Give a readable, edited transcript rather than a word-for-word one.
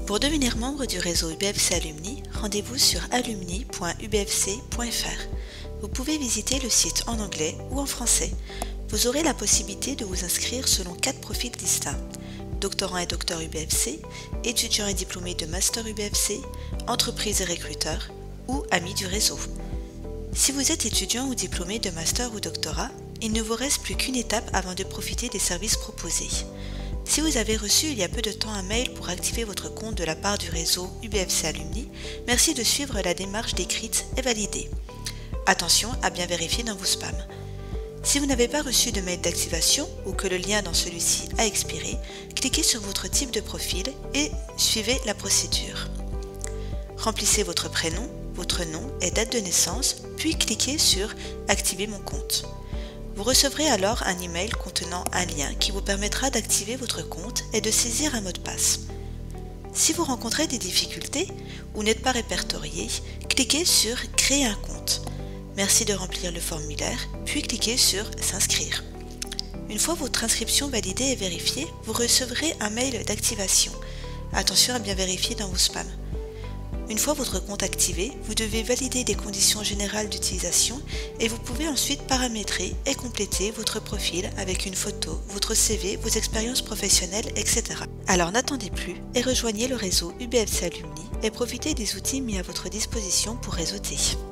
Pour devenir membre du réseau UBFC Alumni, rendez-vous sur alumni.ubfc.fr. Vous pouvez visiter le site en anglais ou en français. Vous aurez la possibilité de vous inscrire selon 4 profils distincts: doctorant et docteur UBFC, étudiant et diplômé de master UBFC, entreprise et recruteur ou amis du réseau. Si vous êtes étudiant ou diplômé de master ou doctorat, il ne vous reste plus qu'une étape avant de profiter des services proposés. Si vous avez reçu il y a peu de temps un mail pour activer votre compte de la part du réseau UBFC Alumni, merci de suivre la démarche décrite et validée. Attention à bien vérifier dans vos spams. Si vous n'avez pas reçu de mail d'activation ou que le lien dans celui-ci a expiré, cliquez sur votre type de profil et suivez la procédure. Remplissez votre prénom, votre nom et date de naissance, puis cliquez sur « Activer mon compte ». Vous recevrez alors un email contenant un lien qui vous permettra d'activer votre compte et de saisir un mot de passe. Si vous rencontrez des difficultés ou n'êtes pas répertorié, cliquez sur « Créer un compte ». Merci de remplir le formulaire, puis cliquez sur « S'inscrire ». Une fois votre inscription validée et vérifiée, vous recevrez un mail d'activation. Attention à bien vérifier dans vos spams. Une fois votre compte activé, vous devez valider les conditions générales d'utilisation et vous pouvez ensuite paramétrer et compléter votre profil avec une photo, votre CV, vos expériences professionnelles, etc. Alors n'attendez plus et rejoignez le réseau UBFC Alumni et profitez des outils mis à votre disposition pour réseauter.